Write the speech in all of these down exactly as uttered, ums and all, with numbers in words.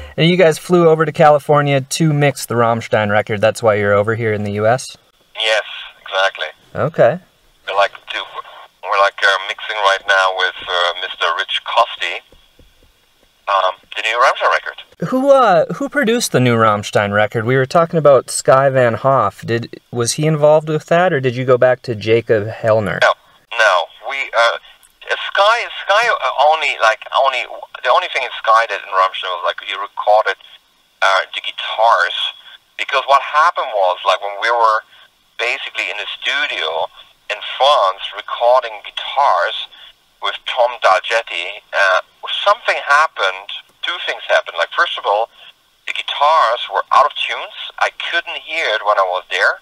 And you guys flew over to California to mix the Rammstein record. That's why you're over here in the U S? Yes, exactly. Okay. We're like do, we're like uh, mixing right now with uh, Mister Rich Costi, um, the new Rammstein record. Who uh who produced the new Rammstein record? We were talking about Sky Van Hoff. Did was he involved with that, or did you go back to Jacob Hellner? No, no. We uh, Sky Sky only like only the only thing in Sky did in Rammstein was like he recorded uh, the guitars, because what happened was like when we were basically in the studio in France recording guitars with Tom Dalgetti, uh, something happened. Two things happened. Like, first of all, the guitars were out of tunes. I couldn't hear it when I was there,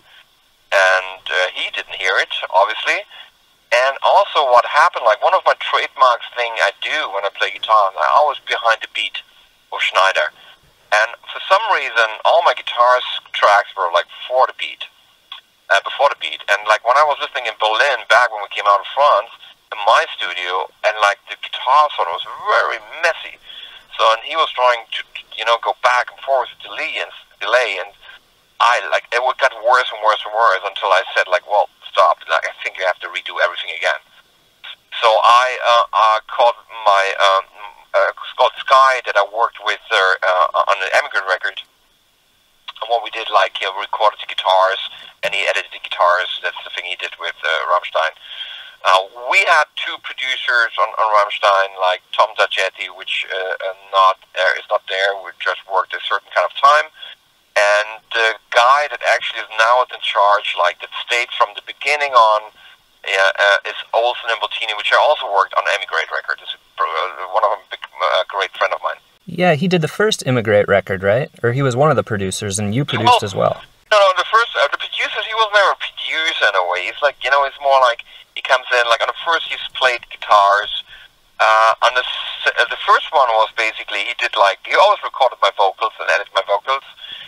and uh, he didn't hear it, obviously. And also what happened, like one of my trademarks thing I do when I play guitar, I'm always behind the beat of Schneider. And for some reason, all my guitars tracks were like before the beat, uh, before the beat. And like when I was listening in Berlin, back when we came out of France, in my studio, and like the guitar sort of was very messy. So, and he was trying to, you know, go back and forth with delay and delay, and I like it got worse and worse and worse until I said like, well, stop. Like, I think you have to redo everything again. So I uh, uh, called my um, uh, called Sky that I worked with uh, uh, on the Emigrate record, and what we did, like, you know, recorded the guitars and he edited the guitars. That's the thing he did with uh, Rammstein. Uh, we had two producers on, on Rammstein, like Tom Dalgetti, which uh, uh, not uh, is not there. We just worked a certain kind of time, and the guy that actually is now in charge, like that stayed from the beginning on, uh, uh, is Olsen and Bottini, which I also worked on Emigrate record. Is uh, one of them, big, uh, great friend of mine. Yeah, he did the first Emigrate record, right? Or he was one of the producers, and you produced well, as well. No, no, the first uh, the producers. He was never a producer in a way. He's like, you know, it's more like. He comes in, like on the first he's played guitars, uh, on the uh, the first one was basically, he did like, he always recorded my vocals and edited my vocals,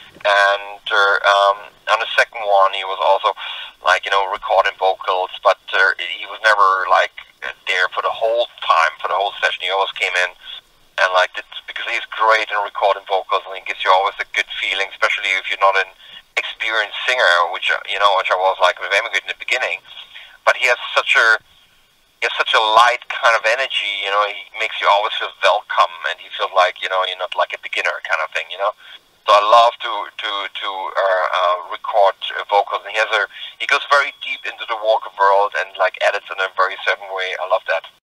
and uh, um, on the second one he was also like, you know, recording vocals, but uh, he was never like there for the whole time, for the whole session. He always came in and like, did, because he's great in recording vocals and he gives you always a good feeling, especially if you're not an experienced singer, which, you know, which I was like with Emigrate in the beginning. But he has such a he has such a light kind of energy, you know. He makes you always feel welcome, and he feels like, you know, you're not like a beginner kind of thing, you know. So I love to to to uh, uh, record uh, vocals, and he has a he goes very deep into the vocal world and like edits in a very certain way. I love that.